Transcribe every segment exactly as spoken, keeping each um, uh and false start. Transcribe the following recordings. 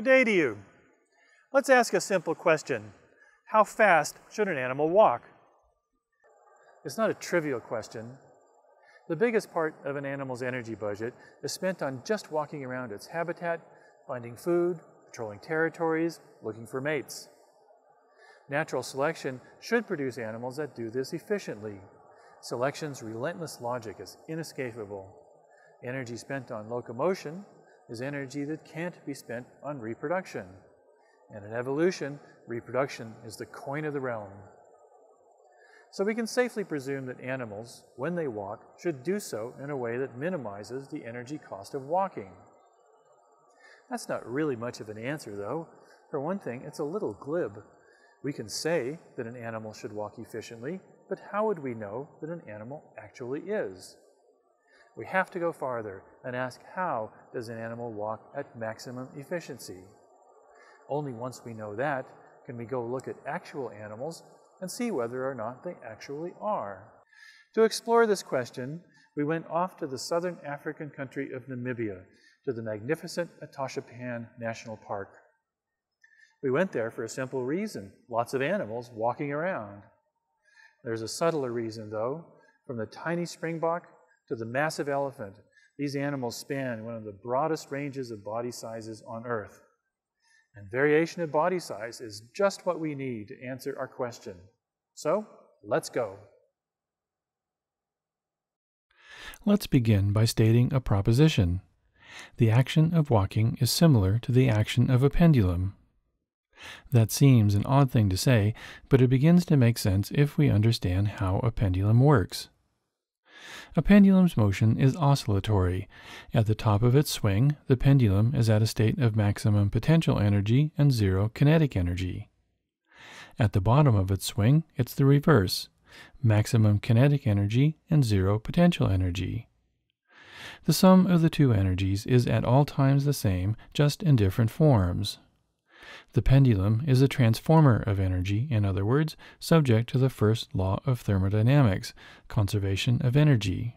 Good day to you. Let's ask a simple question. How fast should an animal walk? It's not a trivial question. The biggest part of an animal's energy budget is spent on just walking around its habitat, finding food, patrolling territories, looking for mates. Natural selection should produce animals that do this efficiently. Selection's relentless logic is inescapable. Energy spent on locomotion is energy that can't be spent on reproduction. And in evolution, reproduction is the coin of the realm. So we can safely presume that animals, when they walk, should do so in a way that minimizes the energy cost of walking. That's not really much of an answer, though. For one thing, it's a little glib. We can say that an animal should walk efficiently, but how would we know that an animal actually is? We have to go farther and ask, how does an animal walk at maximum efficiency? Only once we know that can we go look at actual animals and see whether or not they actually are. To explore this question, we went off to the southern African country of Namibia, to the magnificent Etosha National Park. We went there for a simple reason: lots of animals walking around. There's a subtler reason, though. From the tiny springbok to the massive elephant, these animals span one of the broadest ranges of body sizes on Earth. And variation of body size is just what we need to answer our question. So, let's go. Let's begin by stating a proposition. The action of walking is similar to the action of a pendulum. That seems an odd thing to say, but it begins to make sense if we understand how a pendulum works. A pendulum's motion is oscillatory. At the top of its swing, the pendulum is at a state of maximum potential energy and zero kinetic energy. At the bottom of its swing, it's the reverse: maximum kinetic energy and zero potential energy. The sum of the two energies is at all times the same, just in different forms. The pendulum is a transformer of energy, in other words, subject to the first law of thermodynamics, conservation of energy.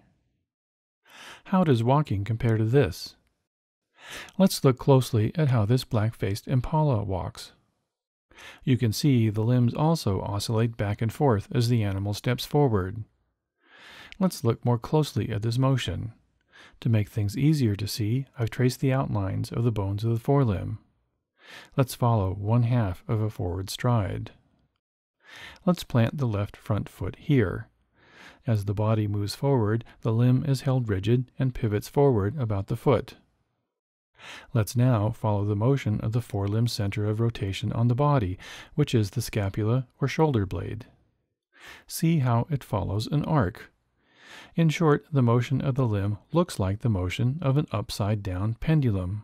How does walking compare to this? Let's look closely at how this black-faced impala walks. You can see the limbs also oscillate back and forth as the animal steps forward. Let's look more closely at this motion. To make things easier to see, I've traced the outlines of the bones of the forelimb. Let's follow one half of a forward stride. Let's plant the left front foot here. As the body moves forward, the limb is held rigid and pivots forward about the foot. Let's now follow the motion of the forelimb center of rotation on the body, which is the scapula or shoulder blade. See how it follows an arc. In short, the motion of the limb looks like the motion of an upside-down pendulum.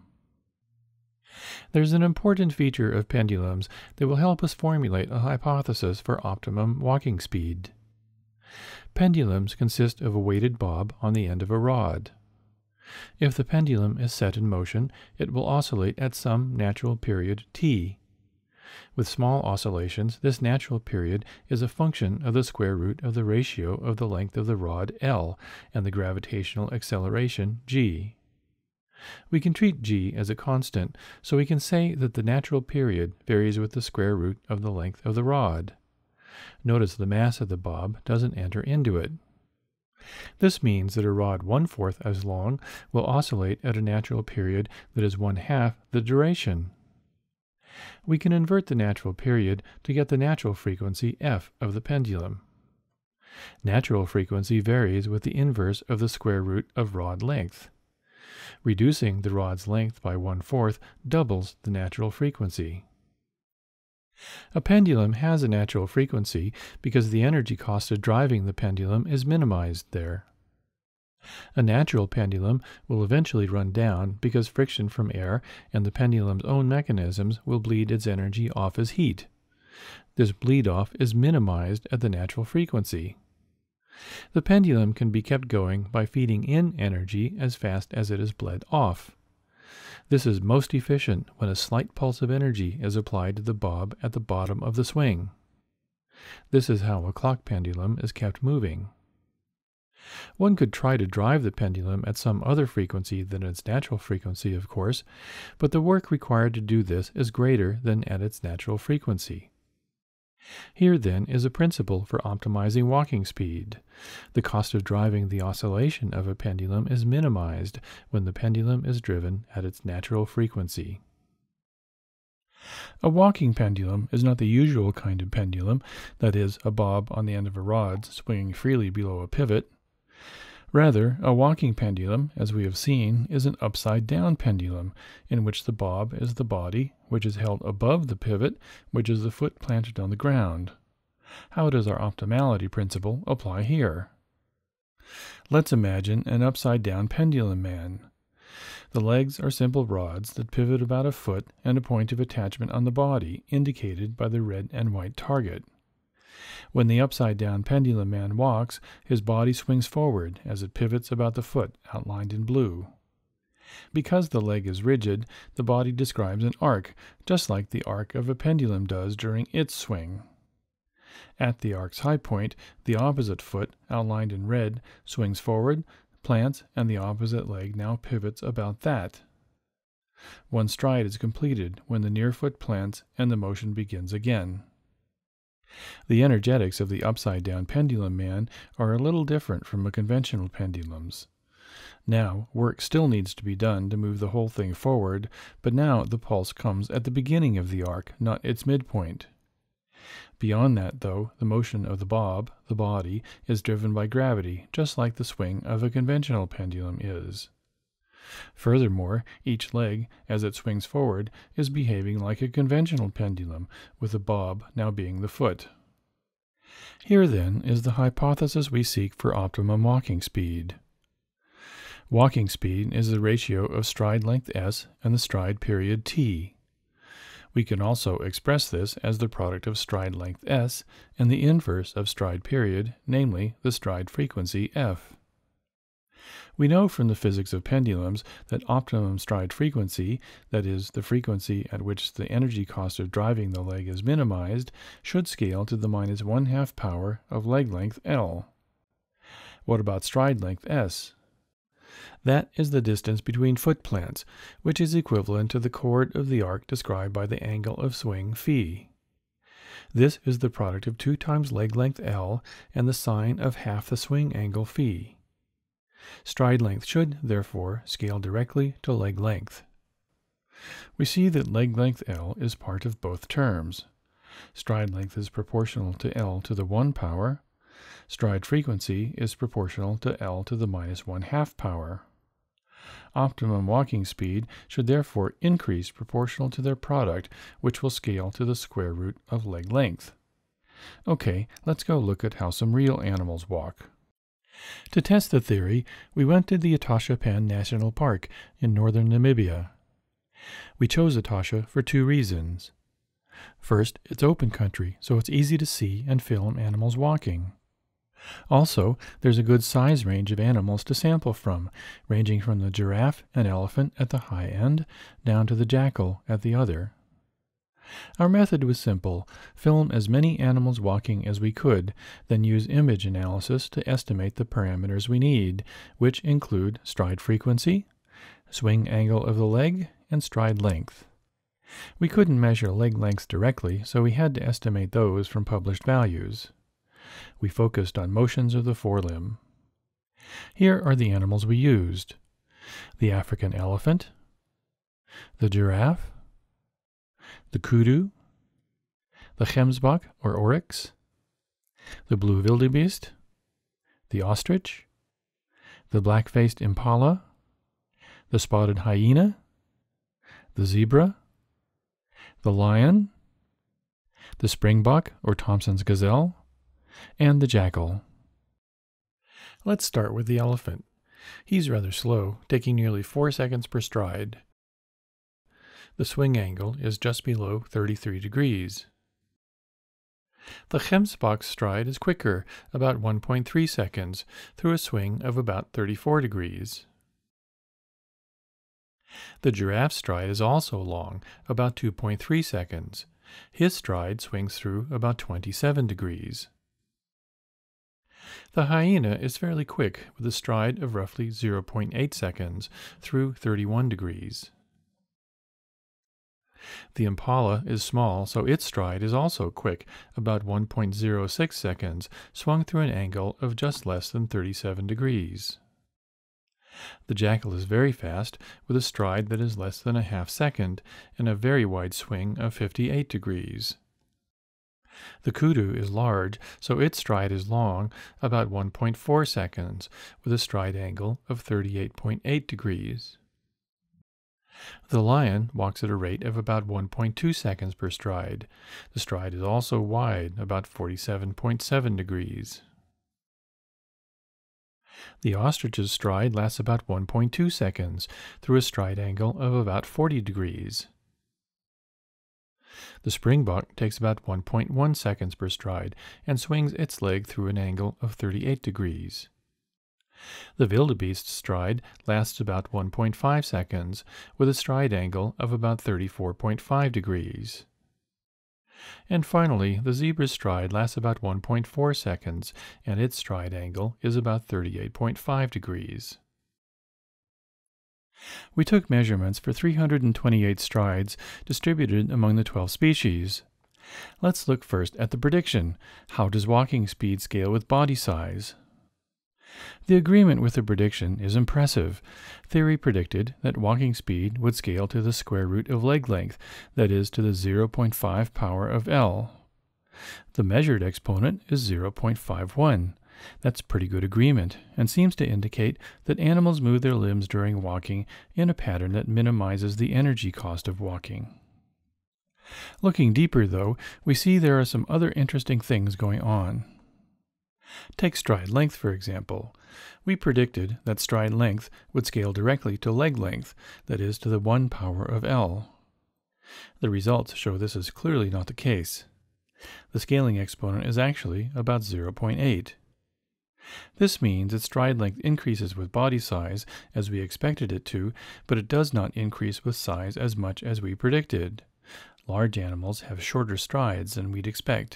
There's an important feature of pendulums that will help us formulate a hypothesis for optimum walking speed. Pendulums consist of a weighted bob on the end of a rod. If the pendulum is set in motion, it will oscillate at some natural period t. With small oscillations, this natural period is a function of the square root of the ratio of the length of the rod L and the gravitational acceleration g. We can treat g as a constant, so we can say that the natural period varies with the square root of the length of the rod. Notice the mass of the bob doesn't enter into it. This means that a rod one-fourth as long will oscillate at a natural period that is one-half the duration. We can invert the natural period to get the natural frequency f of the pendulum. Natural frequency varies with the inverse of the square root of rod length. Reducing the rod's length by one-fourth doubles the natural frequency. A pendulum has a natural frequency because the energy cost of driving the pendulum is minimized there. A natural pendulum will eventually run down because friction from air and the pendulum's own mechanisms will bleed its energy off as heat. This bleed-off is minimized at the natural frequency. The pendulum can be kept going by feeding in energy as fast as it is bled off. This is most efficient when a slight pulse of energy is applied to the bob at the bottom of the swing. This is how a clock pendulum is kept moving. One could try to drive the pendulum at some other frequency than its natural frequency, of course, but the work required to do this is greater than at its natural frequency. Here, then, is a principle for optimizing walking speed. The cost of driving the oscillation of a pendulum is minimized when the pendulum is driven at its natural frequency. A walking pendulum is not the usual kind of pendulum, that is, a bob on the end of a rod swinging freely below a pivot. Rather, a walking pendulum, as we have seen, is an upside-down pendulum, in which the bob is the body, which is held above the pivot, which is the foot planted on the ground. How does our optimality principle apply here? Let's imagine an upside-down pendulum man. The legs are simple rods that pivot about a foot and a point of attachment on the body, indicated by the red and white target. When the upside-down pendulum man walks, his body swings forward as it pivots about the foot, outlined in blue. Because the leg is rigid, the body describes an arc, just like the arc of a pendulum does during its swing. At the arc's high point, the opposite foot, outlined in red, swings forward, plants, and the opposite leg now pivots about that. One stride is completed when the near foot plants and the motion begins again. The energetics of the upside-down pendulum man are a little different from a conventional pendulum's. Now, work still needs to be done to move the whole thing forward, but now the pulse comes at the beginning of the arc, not its midpoint. Beyond that, though, the motion of the bob, the body, is driven by gravity, just like the swing of a conventional pendulum is. Furthermore, each leg, as it swings forward, is behaving like a conventional pendulum, with the bob now being the foot. Here, then, is the hypothesis we seek for optimum walking speed. Walking speed is the ratio of stride length s and the stride period t. We can also express this as the product of stride length s and the inverse of stride period, namely the stride frequency f. We know from the physics of pendulums that optimum stride frequency, that is, the frequency at which the energy cost of driving the leg is minimized, should scale to the minus one-half power of leg length L. What about stride length S? That is the distance between foot plants, which is equivalent to the chord of the arc described by the angle of swing phi. This is the product of two times leg length L and the sine of half the swing angle phi. Stride length should, therefore, scale directly to leg length. We see that leg length L is part of both terms. Stride length is proportional to L to the one power. Stride frequency is proportional to L to the minus one-half power. Optimum walking speed should therefore increase proportional to their product, which will scale to the square root of leg length. Okay, let's go look at how some real animals walk. To test the theory, we went to the Etosha National Park in northern Namibia. We chose Etosha for two reasons. First, it's open country, so it's easy to see and film animals walking. Also, there's a good size range of animals to sample from, ranging from the giraffe and elephant at the high end down to the jackal at the other. Our method was simple: film as many animals walking as we could, then use image analysis to estimate the parameters we need, which include stride frequency, swing angle of the leg, and stride length. We couldn't measure leg lengths directly, so we had to estimate those from published values. We focused on motions of the forelimb. Here are the animals we used: the African elephant, the giraffe, the kudu, the gemsbok or oryx, the blue wildebeest, the ostrich, the black-faced impala, the spotted hyena, the zebra, the lion, the springbok or Thompson's gazelle, and the jackal. Let's start with the elephant. He's rather slow, taking nearly four seconds per stride. The swing angle is just below thirty-three degrees. The gemsbok's stride is quicker, about one point three seconds, through a swing of about thirty-four degrees. The giraffe's stride is also long, about two point three seconds. His stride swings through about twenty-seven degrees. The hyena is fairly quick with a stride of roughly zero point eight seconds through thirty-one degrees. The impala is small, so its stride is also quick, about one point zero six seconds, swung through an angle of just less than thirty-seven degrees. The jackal is very fast, with a stride that is less than a half second, and a very wide swing of fifty-eight degrees. The kudu is large, so its stride is long, about one point four seconds, with a stride angle of thirty-eight point eight degrees. The lion walks at a rate of about one point two seconds per stride. The stride is also wide, about forty-seven point seven degrees. The ostrich's stride lasts about one point two seconds, through a stride angle of about forty degrees. The springbok takes about one point one seconds per stride and swings its leg through an angle of thirty-eight degrees. The wildebeest's stride lasts about one point five seconds, with a stride angle of about thirty-four point five degrees. And finally, the zebra's stride lasts about one point four seconds, and its stride angle is about thirty-eight point five degrees. We took measurements for three hundred twenty-eight strides distributed among the twelve species. Let's look first at the prediction. How does walking speed scale with body size? The agreement with the prediction is impressive. Theory predicted that walking speed would scale to the square root of leg length, that is, to the zero point five power of L. The measured exponent is zero point five one. That's pretty good agreement, and seems to indicate that animals move their limbs during walking in a pattern that minimizes the energy cost of walking. Looking deeper, though, we see there are some other interesting things going on. Take stride length, for example. We predicted that stride length would scale directly to leg length, that is, to the one power of L. The results show this is clearly not the case. The scaling exponent is actually about zero point eight. This means that stride length increases with body size, as we expected it to, but it does not increase with size as much as we predicted. Large animals have shorter strides than we'd expect.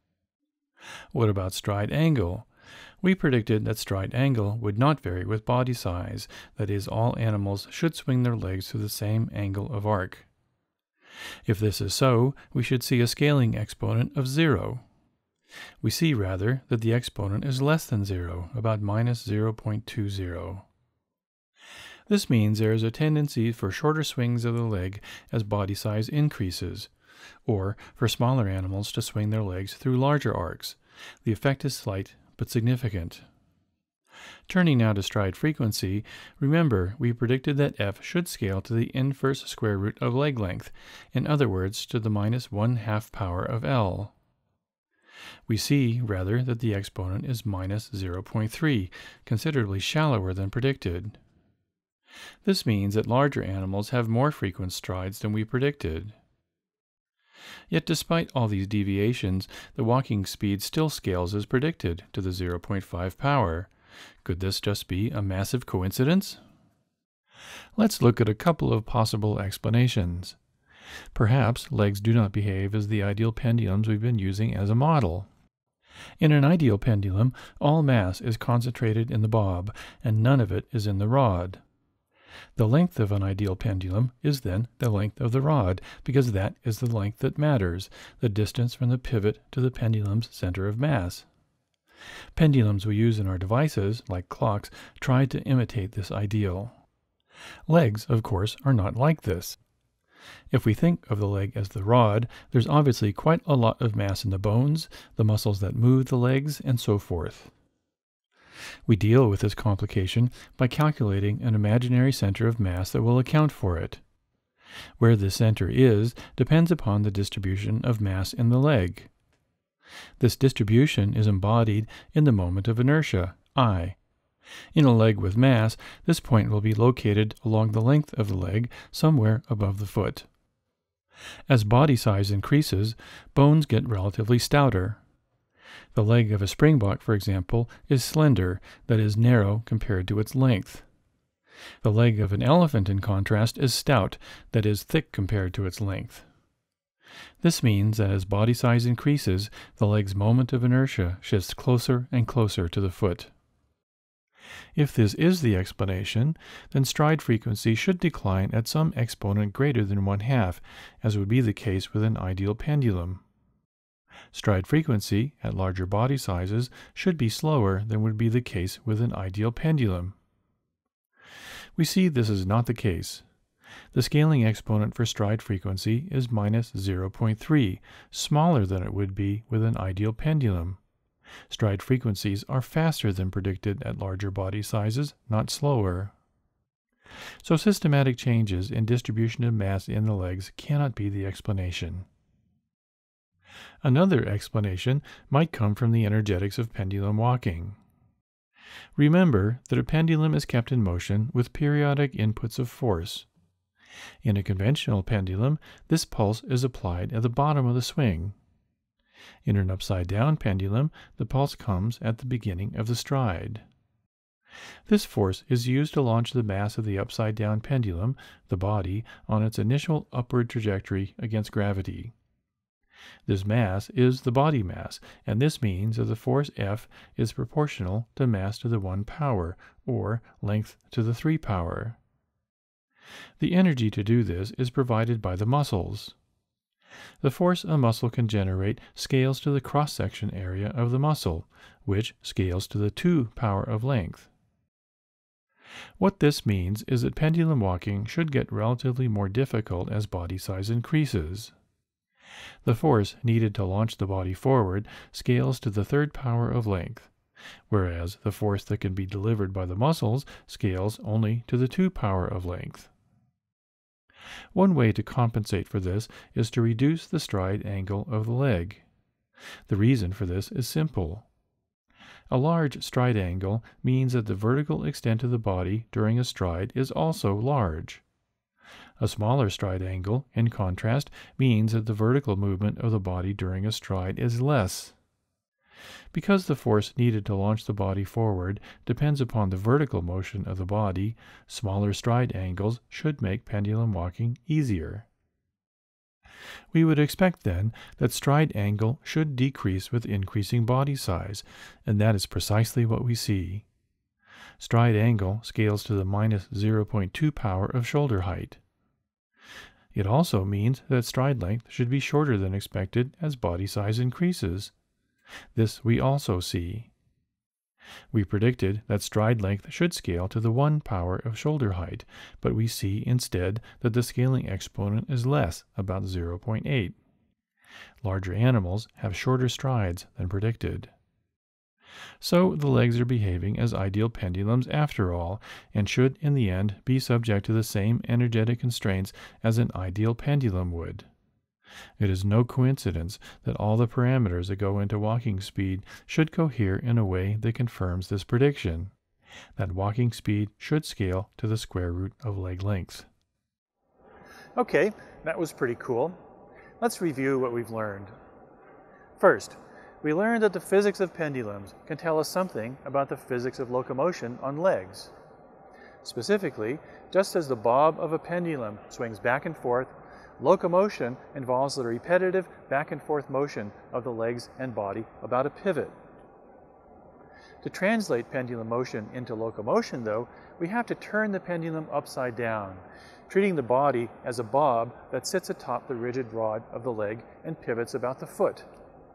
What about stride angle? We predicted that stride angle would not vary with body size, that is, all animals should swing their legs to the same angle of arc. If this is so, we should see a scaling exponent of zero. We see, rather, that the exponent is less than zero, about minus zero point two zero. This means there is a tendency for shorter swings of the leg as body size increases, or for smaller animals to swing their legs through larger arcs. The effect is slight but significant. Turning now to stride frequency, remember we predicted that f should scale to the inverse square root of leg length, in other words to the minus one half power of L. We see, rather, that the exponent is minus zero point three, considerably shallower than predicted. This means that larger animals have more frequent strides than we predicted. Yet despite all these deviations, the walking speed still scales as predicted, to the zero point five power. Could this just be a massive coincidence? Let's look at a couple of possible explanations. Perhaps legs do not behave as the ideal pendulums we've been using as a model. In an ideal pendulum, all mass is concentrated in the bob, and none of it is in the rod. The length of an ideal pendulum is then the length of the rod, because that is the length that matters, the distance from the pivot to the pendulum's center of mass. Pendulums we use in our devices, like clocks, try to imitate this ideal. Legs, of course, are not like this. If we think of the leg as the rod, there's obviously quite a lot of mass in the bones, the muscles that move the legs, and so forth. We deal with this complication by calculating an imaginary center of mass that will account for it. Where this center is depends upon the distribution of mass in the leg. This distribution is embodied in the moment of inertia, I. In a leg with mass, this point will be located along the length of the leg, somewhere above the foot. As body size increases, bones get relatively stouter. The leg of a springbok, for example, is slender, that is narrow compared to its length. The leg of an elephant, in contrast, is stout, that is thick compared to its length. This means that as body size increases, the leg's moment of inertia shifts closer and closer to the foot. If this is the explanation, then stride frequency should decline at some exponent greater than one half, as would be the case with an ideal pendulum. Stride frequency, at larger body sizes, should be slower than would be the case with an ideal pendulum. We see this is not the case. The scaling exponent for stride frequency is minus zero point three, smaller than it would be with an ideal pendulum. Stride frequencies are faster than predicted at larger body sizes, not slower. So systematic changes in distribution of mass in the legs cannot be the explanation. Another explanation might come from the energetics of pendulum walking. Remember that a pendulum is kept in motion with periodic inputs of force. In a conventional pendulum, this pulse is applied at the bottom of the swing. In an upside-down pendulum, the pulse comes at the beginning of the stride. This force is used to launch the mass of the upside-down pendulum, the body, on its initial upward trajectory against gravity. This mass is the body mass, and this means that the force F is proportional to mass to the one power, or length to the three power. The energy to do this is provided by the muscles. The force a muscle can generate scales to the cross-section area of the muscle, which scales to the two power of length. What this means is that pendulum walking should get relatively more difficult as body size increases. The force needed to launch the body forward scales to the third power of length, whereas the force that can be delivered by the muscles scales only to the two power of length. One way to compensate for this is to reduce the stride angle of the leg. The reason for this is simple. A large stride angle means that the vertical extent of the body during a stride is also large. A smaller stride angle, in contrast, means that the vertical movement of the body during a stride is less. Because the force needed to launch the body forward depends upon the vertical motion of the body, smaller stride angles should make pendulum walking easier. We would expect then that stride angle should decrease with increasing body size, and that is precisely what we see. Stride angle scales to the minus zero point two power of shoulder height. It also means that stride length should be shorter than expected as body size increases. This we also see. We predicted that stride length should scale to the one power of shoulder height, but we see instead that the scaling exponent is less, about zero point eight. Larger animals have shorter strides than predicted. So the legs are behaving as ideal pendulums after all, and should in the end be subject to the same energetic constraints as an ideal pendulum would. It is no coincidence that all the parameters that go into walking speed should cohere in a way that confirms this prediction, that walking speed should scale to the square root of leg length. Okay, that was pretty cool. Let's review what we've learned. First, we learned that the physics of pendulums can tell us something about the physics of locomotion on legs. Specifically, just as the bob of a pendulum swings back and forth, locomotion involves the repetitive back and forth motion of the legs and body about a pivot. To translate pendulum motion into locomotion, though, we have to turn the pendulum upside down, treating the body as a bob that sits atop the rigid rod of the leg and pivots about the foot.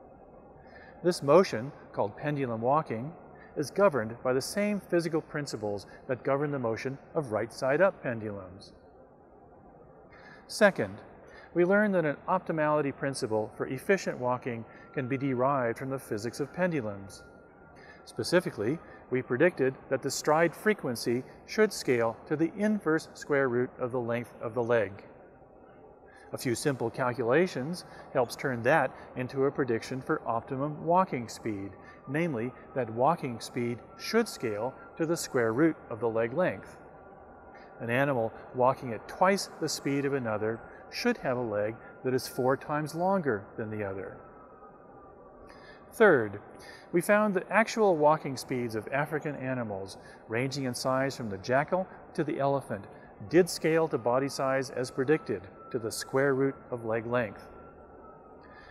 This motion, called pendulum walking, is governed by the same physical principles that govern the motion of right-side-up pendulums. Second, we learned that an optimality principle for efficient walking can be derived from the physics of pendulums. Specifically, we predicted that the stride frequency should scale to the inverse square root of the length of the leg. A few simple calculations helps turn that into a prediction for optimum walking speed, namely that walking speed should scale to the square root of the leg length. An animal walking at twice the speed of another should have a leg that is four times longer than the other. Third, we found that actual walking speeds of African animals, ranging in size from the jackal to the elephant, did scale to body size as predicted, to the square root of leg length.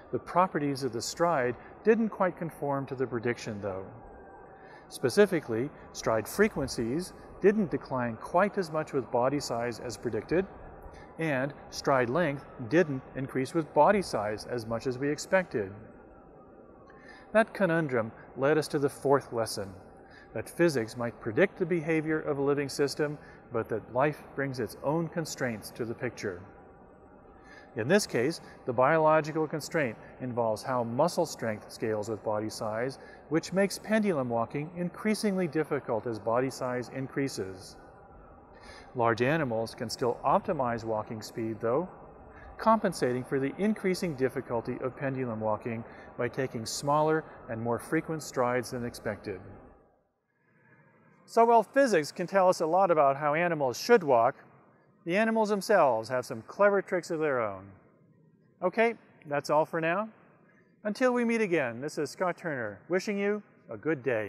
The properties of the stride didn't quite conform to the prediction, though. Specifically, stride frequencies didn't decline quite as much with body size as predicted, and stride length didn't increase with body size as much as we expected. That conundrum led us to the fourth lesson, that physics might predict the behavior of a living system, but that life brings its own constraints to the picture. In this case, the biological constraint involves how muscle strength scales with body size, which makes pendulum walking increasingly difficult as body size increases. Large animals can still optimize walking speed, though, compensating for the increasing difficulty of pendulum walking by taking smaller and more frequent strides than expected. So while physics can tell us a lot about how animals should walk, the animals themselves have some clever tricks of their own. Okay, that's all for now. Until we meet again, this is Scott Turner wishing you a good day.